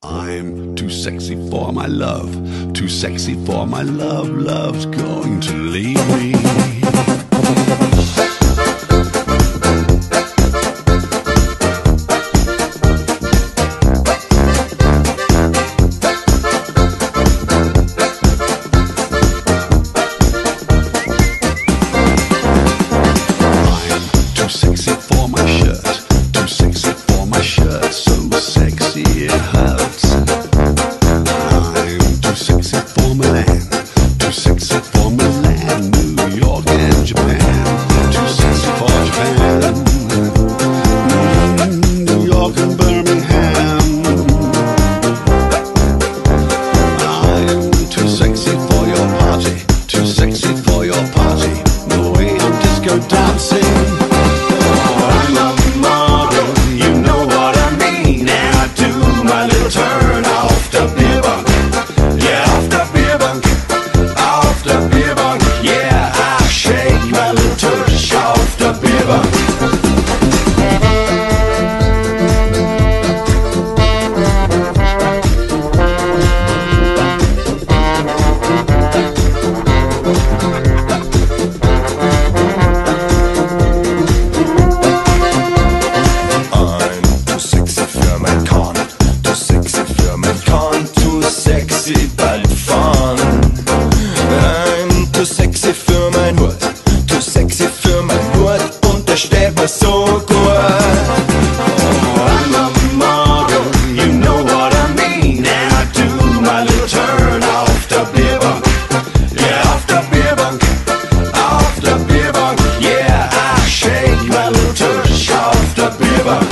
I'm too sexy for my love, too sexy for my love, love's going to leave me. Too sexy for my shirt, too sexy for my shirt, so sexy it hurts. I'm too sexy for Milan, too sexy for Milan, New York and Japan. Too sexy for Japan, New York and Birmingham. I'm too sexy for your party, too sexy for your party, the way I'm disco dancing. Bald fahren. I'm too sexy für mein Hut, too sexy für mein Hut und der steht mir so gut. Oh, I'm a model, you know what I mean, and I do my little turn off the Bierbank. Yeah, off the Bierbank, off the Bierbank. Yeah, I shake my little tush off the Bierbank.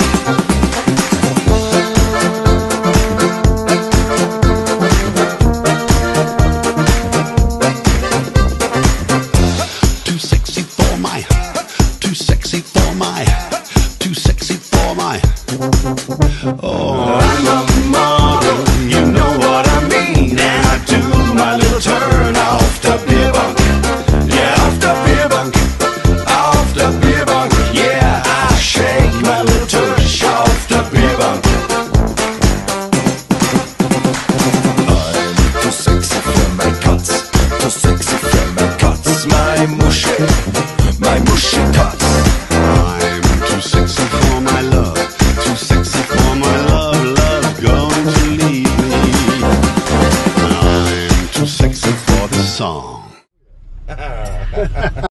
Too sexy for my, too sexy for my, too sexy for my. Oh, I'm a model, you know what I mean, and I do my little turn off the Bierbank. Yeah, off the Bierbank, off the Bierbank. Yeah, I shake my little tush off the Bierbank. I'm too sexy for my cuts, too sexy for my cuts. My Muschi cut.